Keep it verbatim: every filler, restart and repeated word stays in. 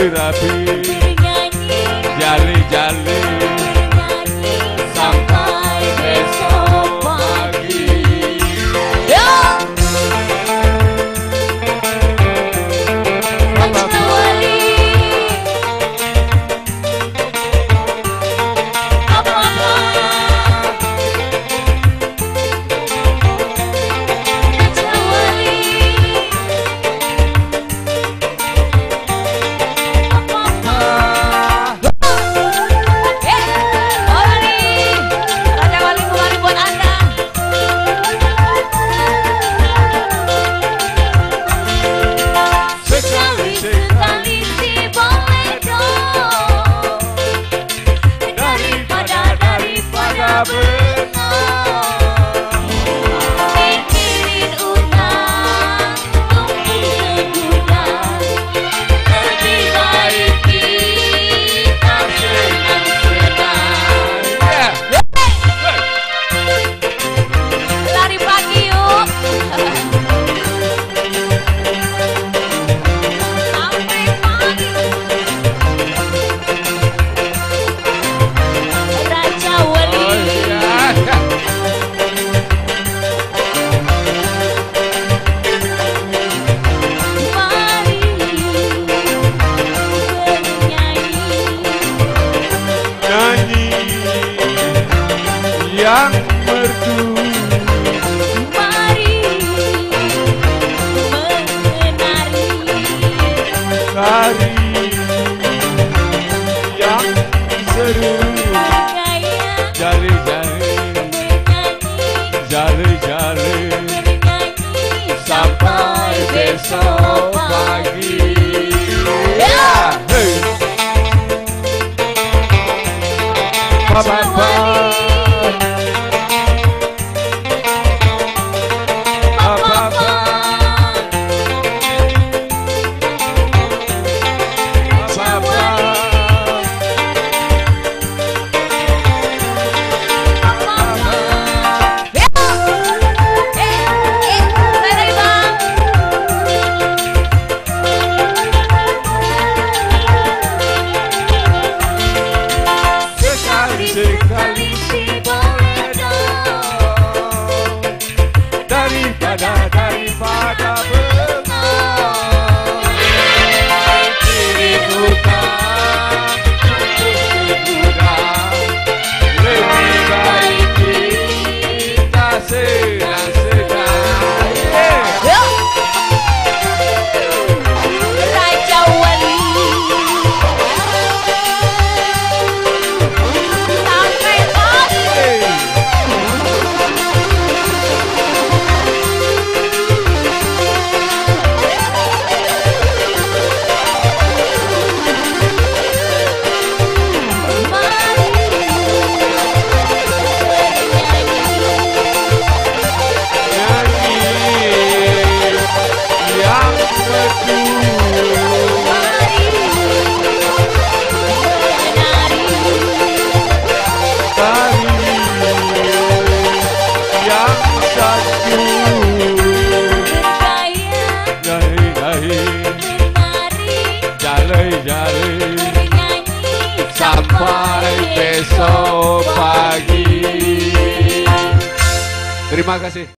berapi, jali-jali sampai besok pagi. Yo! Raja Wali apa-apa Raja Wali apa-apa. Eh, orang nih Raja Wali kembali buat Anda. Sekali-sekali sih boleh dong, daripada daripada bengong mikirin utang tumpuk segudang. Lebih baik kita senang-senang. Lari pagi yuk. Sampai pagi. Raja Wali mari bernyanyi, nyanyi yang merdu, mari menari, tari yang seru, bergaya jali-jali, bernyanyi, jali-jali bernyanyi sampai besok pagi. Ya! Hey. Ba-ba-ba. Ba-ba-ba. Sekali si boleh dong, daripada daripada bengong mikirin utang tumpuk segudang. Lebih baik kita senang-senang. Yuk! Raja Wali sampai pagi. Mari bernyanyi, Nyanyi yang merdu, mari menari, tari yang satu, bergaya jali-jali, menari, jali-jali bernyanyi sampai besok pagi. Terima kasih.